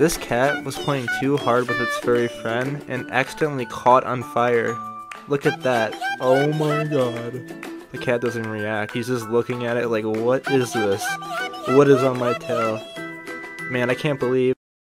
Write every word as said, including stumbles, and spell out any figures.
This cat was playing too hard with its furry friend and accidentally caught on fire. Look at that. Oh my god. The cat doesn't react. He's just looking at it like, what is this? What is on my tail? Man, I can't believe